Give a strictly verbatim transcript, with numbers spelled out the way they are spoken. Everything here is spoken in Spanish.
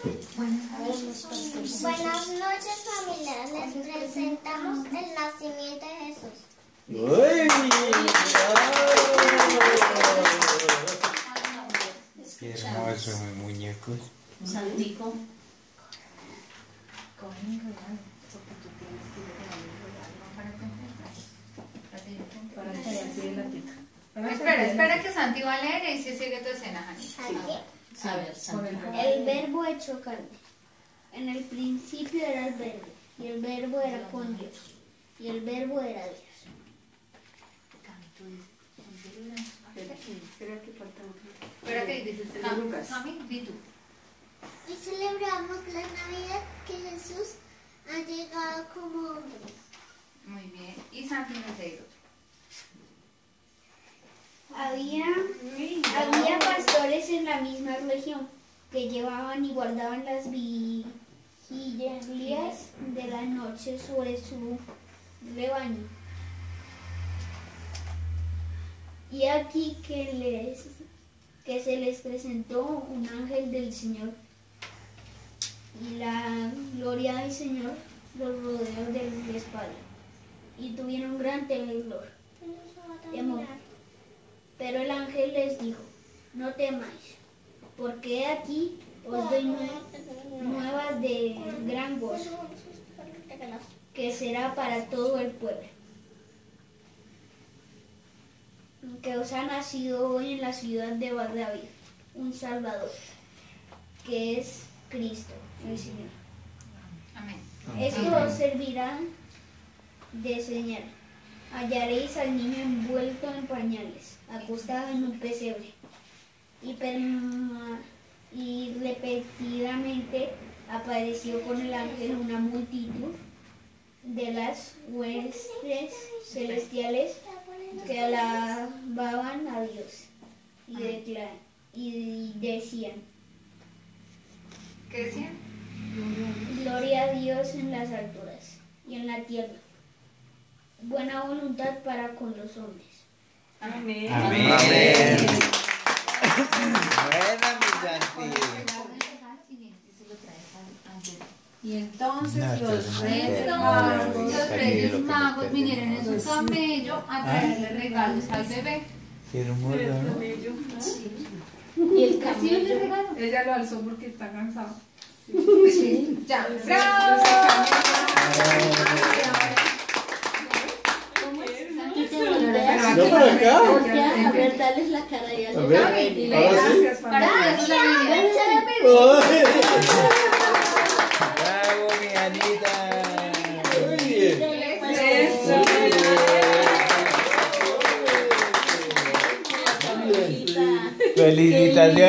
Buenas noches, familia. Les presentamos el nacimiento de Jesús. ¡Uy! Qué hermoso, mis muñecos. Santico. Espera, espera que Santi va a leer y si sigue tu escena, Jani. A ver, Santico. El verbo hecho carne. En el principio era el verbo, y el verbo era con Dios, y el verbo era Dios. Espera que dices, Cami, di tú. Y celebramos la Navidad que Jesús ha llegado como hombre. Muy bien. Y Santi nos lee otro. Había, había pastores en la misma región que llevaban y guardaban las vigilias de la noche sobre su rebaño. Y aquí que, les, que se les presentó un ángel del Señor, y la gloria del Señor los rodeó de la espalda, y tuvieron gran temor. temor. Pero el ángel les dijo: no temáis, porque aquí os doy nuevas de gran gozo, que será para todo el pueblo, que os ha nacido hoy en la ciudad de David un Salvador, que es Cristo el Señor. Amén. Esto os servirá de señal. Hallaréis al niño envuelto en pañales, acostado en un pesebre. Y, y repetidamente apareció con el ángel una multitud de las huestes celestiales que alababan a Dios y, declar, y decían: ¿Qué decían? gloria a Dios en las alturas y en la tierra buena voluntad para con los hombres. Amén. Amén. Amén. Buena, mi Santi. Y entonces No, los esto es reyes una magos, Los Reyes Magos vinieron en su camello a traerle regalos al bebé. Qué hermoso, ¿no? y el camello le regaló. Ella lo alzó porque está cansado. Sí. Ya. ¡Bravo! ¿No por acá? A ver, dales la cara y A ver, ahora sí. Gracias, familia. ¡Ay! Bravo, mi Anita. Muy bien. Eso. Muy bien. Felicitaciones.